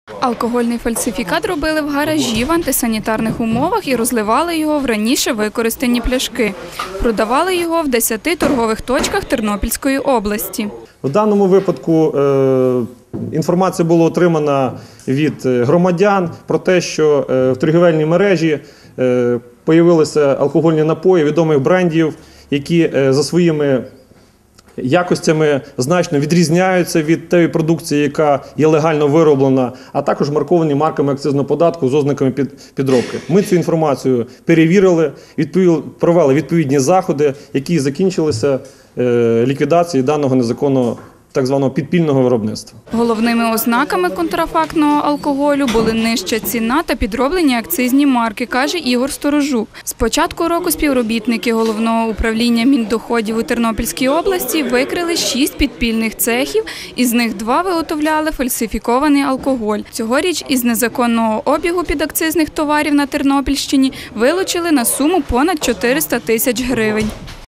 Алкогольний фальсифікат робили в гаражі в антисанітарних умовах і розливали його в раніше використані пляшки. Продавали його в 10 торгових точках Тернопільської області. В даному випадку інформація була отримана від громадян про те, що в торгівельній мережі з'явилися алкогольні напої відомих брендів, які за своїми якостями значно відрізняються від тієї продукції, яка є легально вироблена, а також марковані марками акцизного податку з ознаками підробки. Ми цю інформацію перевірили, провели відповідні заходи, які закінчилися ліквідацією даного незаконного так званого підпільного виробництва. Головними ознаками контрафактного алкоголю були нижча ціна та підроблені акцизні марки, каже Ігор Сторожук. З початку року співробітники Головного управління Міндоходів у Тернопільській області викрили 6 підпільних цехів, із них 2 виготовляли фальсифікований алкоголь. Цьогоріч із незаконного обігу підакцизних товарів на Тернопільщині вилучили на суму понад 400 тисяч гривень.